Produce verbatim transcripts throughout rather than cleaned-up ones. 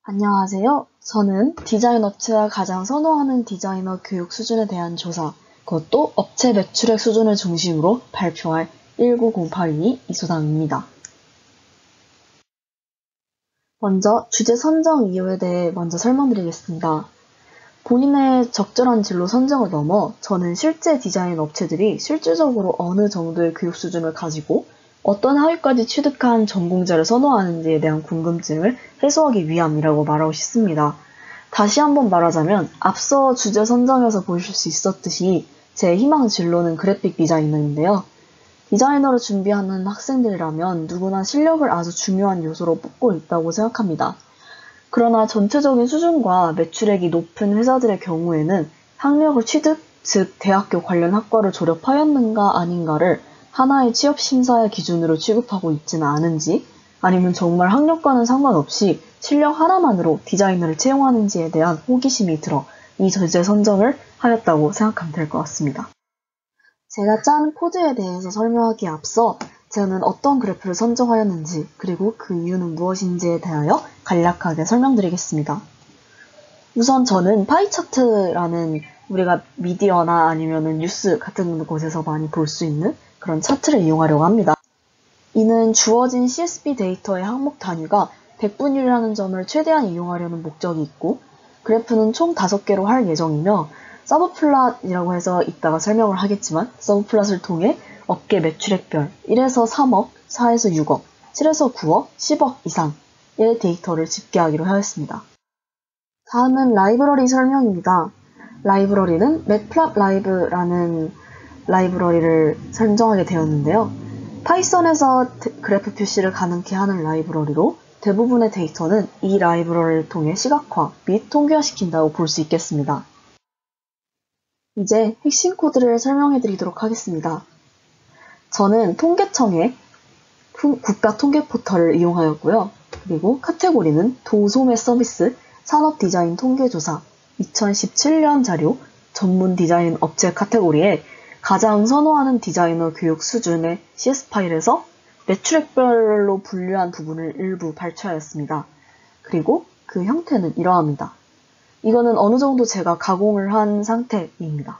안녕하세요. 저는 디자인 업체가 가장 선호하는 디자이너 교육 수준에 대한 조사, 그것도 업체 매출액 수준을 중심으로 발표할 일구공팔이 이소담입니다. 먼저 주제 선정 이유에 대해 먼저 설명드리겠습니다. 본인의 적절한 진로 선정을 넘어 저는 실제 디자인 업체들이 실질적으로 어느 정도의 교육 수준을 가지고 어떤 학위까지 취득한 전공자를 선호하는지에 대한 궁금증을 해소하기 위함이라고 말하고 싶습니다. 다시 한번 말하자면 앞서 주제 선정에서 보실 수 있었듯이 제 희망 진로는 그래픽 디자이너인데요. 디자이너를 준비하는 학생들이라면 누구나 실력을 아주 중요한 요소로 뽑고 있다고 생각합니다. 그러나 전체적인 수준과 매출액이 높은 회사들의 경우에는 학력을 취득, 즉 대학교 관련 학과를 졸업하였는가 아닌가를 하나의 취업 심사의 기준으로 취급하고 있지는 않은지, 아니면 정말 학력과는 상관없이 실력 하나만으로 디자이너를 채용하는지에 대한 호기심이 들어 이 주제 선정을 하였다고 생각하면 될 것 같습니다. 제가 짠 코드에 대해서 설명하기에 앞서 저는 어떤 그래프를 선정하였는지, 그리고 그 이유는 무엇인지에 대하여 간략하게 설명드리겠습니다. 우선 저는 파이차트라는 우리가 미디어나 아니면 뉴스 같은 곳에서 많이 볼 수 있는 그런 차트를 이용하려고 합니다. 이는 주어진 씨에스브이 데이터의 항목 단위가 백분율이라는 점을 최대한 이용하려는 목적이 있고, 그래프는 총 다섯 개로 할 예정이며 서브플롯이라고 해서 이따가 설명을 하겠지만 서브플롯을 통해 업계 매출액별 일에서 삼억, 사에서 육억, 칠에서 구억, 십억 이상의 데이터를 집계하기로 하였습니다. 다음은 라이브러리 설명입니다. 라이브러리는 매플랍라이브라는 라이브러리를 선정하게 되었는데요. 파이썬에서 그래프 표시를 가능케 하는 라이브러리로 대부분의 데이터는 이 라이브러리를 통해 시각화 및 통계화시킨다고 볼 수 있겠습니다. 이제 핵심 코드를 설명해 드리도록 하겠습니다. 저는 통계청의 국가 통계 포털을 이용하였고요. 그리고 카테고리는 도소매 서비스 산업 디자인 통계조사 이천십칠 년 자료 전문 디자인 업체 카테고리에 가장 선호하는 디자이너 교육 수준의 씨에스 파일에서 매출액별로 분류한 부분을 일부 발췌하였습니다. 그리고 그 형태는 이러합니다. 이거는 어느 정도 제가 가공을 한 상태입니다.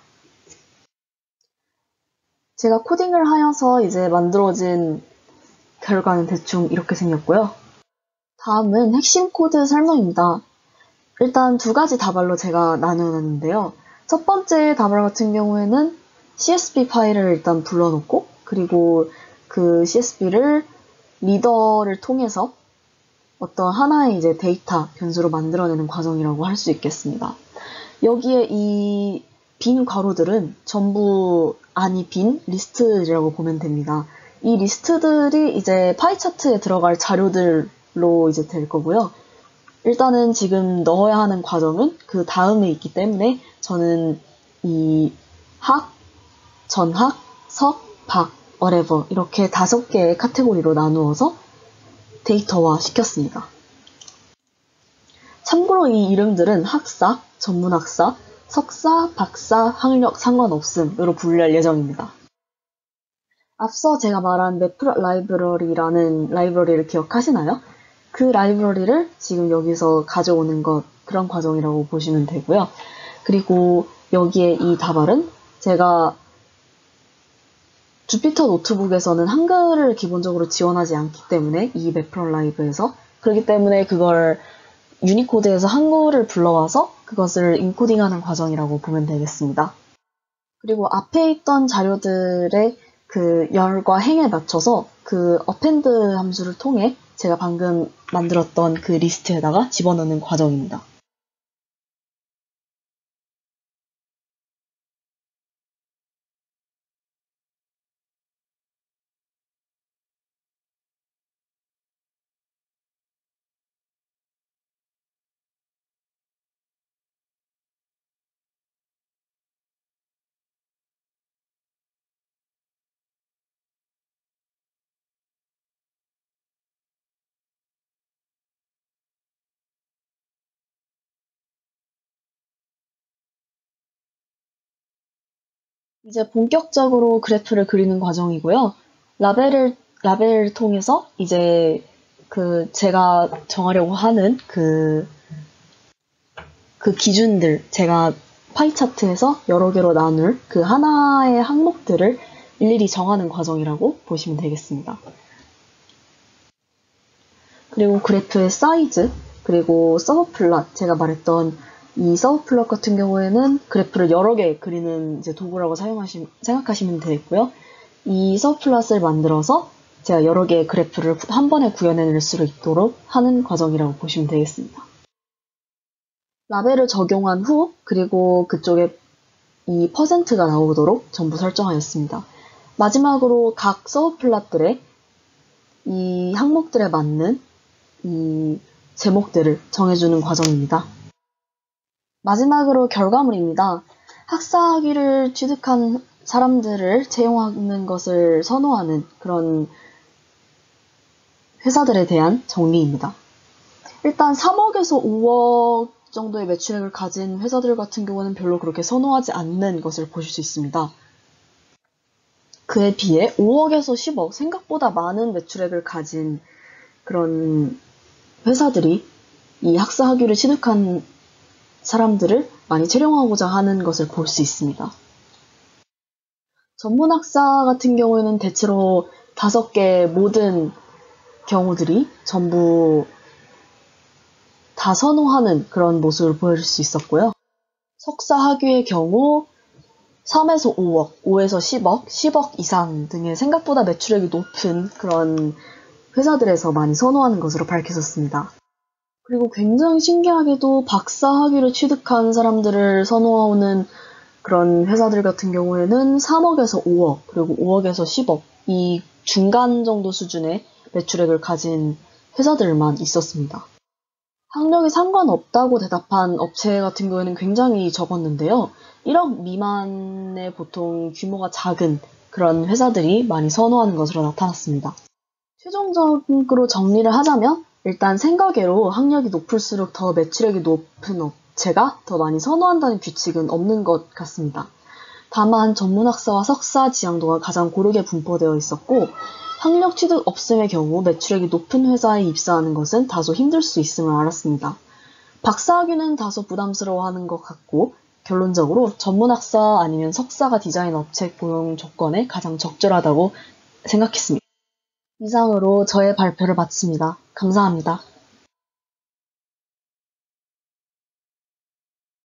제가 코딩을 하여서 이제 만들어진 결과는 대충 이렇게 생겼고요. 다음은 핵심 코드 설명입니다. 일단 두 가지 다발로 제가 나누었는데요. 첫 번째 다발 같은 경우에는 씨에스브이 파일을 일단 불러놓고, 그리고 그 씨에스브이를 리더를 통해서 어떤 하나의 이제 데이터 변수로 만들어내는 과정이라고 할 수 있겠습니다. 여기에 이 빈 괄호들은 전부 아니 빈 리스트라고 보면 됩니다. 이 리스트들이 이제 파이 차트에 들어갈 자료들로 이제 될 거고요. 일단은 지금 넣어야 하는 과정은 그 다음에 있기 때문에 저는 이 학, 전학, 석, 박, whatever 이렇게 다섯 개의 카테고리로 나누어서 데이터화 시켰습니다. 참고로 이 이름들은 학사, 전문학사, 석사, 박사, 학력 상관없음으로 분류할 예정입니다. 앞서 제가 말한 매플 라이브러리라는 라이브러리를 기억하시나요? 그 라이브러리를 지금 여기서 가져오는 것, 그런 과정이라고 보시면 되고요. 그리고 여기에 이 다발은 제가 주피터 노트북에서는 한글을 기본적으로 지원하지 않기 때문에 이 매플 라이브에서, 그렇기 때문에 그걸 유니코드에서 한글을 불러와서 그것을 인코딩하는 과정이라고 보면 되겠습니다. 그리고 앞에 있던 자료들의 그 열과 행에 맞춰서 그 append 함수를 통해 제가 방금 만들었던 그 리스트에다가 집어넣는 과정입니다. 이제 본격적으로 그래프를 그리는 과정이고요. 라벨을, 라벨을 통해서 이제 그 제가 정하려고 하는 그, 그 기준들, 제가 파이 차트에서 여러 개로 나눌 그 하나의 항목들을 일일이 정하는 과정이라고 보시면 되겠습니다. 그리고 그래프의 사이즈, 그리고 서브플롯, 제가 말했던 이 서브플롯 같은 경우에는 그래프를 여러 개 그리는 이제 도구라고 사용하시, 생각하시면 되겠고요. 이 서브플롯을 만들어서 제가 여러 개의 그래프를 한 번에 구현해낼 수 있도록 하는 과정이라고 보시면 되겠습니다. 라벨을 적용한 후, 그리고 그쪽에 이 퍼센트가 나오도록 전부 설정하였습니다. 마지막으로 각 서브플롯들의 이 항목들에 맞는 이 제목들을 정해주는 과정입니다. 마지막으로 결과물입니다. 학사학위를 취득한 사람들을 채용하는 것을 선호하는 그런 회사들에 대한 정리입니다. 일단 삼억에서 오억 정도의 매출액을 가진 회사들 같은 경우는 별로 그렇게 선호하지 않는 것을 보실 수 있습니다. 그에 비해 오억에서 십억, 생각보다 많은 매출액을 가진 그런 회사들이 이 학사 학위를 취득한 사람들을 많이 채용하고자 하는 것을 볼 수 있습니다. 전문 학사 같은 경우에는 대체로 다섯 개의 모든 경우들이 전부 다 선호하는 그런 모습을 보여줄 수 있었고요. 석사 학위의 경우 삼에서 오억, 오에서 십억, 십억 이상 등의 생각보다 매출액이 높은 그런 회사들에서 많이 선호하는 것으로 밝혀졌습니다. 그리고 굉장히 신기하게도 박사 학위를 취득한 사람들을 선호하는 그런 회사들 같은 경우에는 삼억에서 오억, 그리고 오억에서 십억, 이 중간 정도 수준의 매출액을 가진 회사들만 있었습니다. 학력이 상관없다고 대답한 업체 같은 경우에는 굉장히 적었는데요. 일억 미만의 보통 규모가 작은 그런 회사들이 많이 선호하는 것으로 나타났습니다. 최종적으로 정리를 하자면 일단 생각외로 학력이 높을수록 더 매출액이 높은 업체가 더 많이 선호한다는 규칙은 없는 것 같습니다. 다만 전문학사와 석사 지향도가 가장 고르게 분포되어 있었고 학력 취득 없음의 경우 매출액이 높은 회사에 입사하는 것은 다소 힘들 수 있음을 알았습니다. 박사학위는 다소 부담스러워하는 것 같고 결론적으로 전문학사 아니면 석사가 디자인 업체 고용 조건에 가장 적절하다고 생각했습니다. 이상으로 저의 발표를 마칩니다. 감사합니다.